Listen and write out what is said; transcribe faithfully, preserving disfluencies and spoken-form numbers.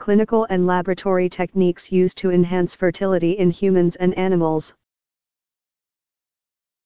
clinical and laboratory techniques used to enhance fertility in humans and animals.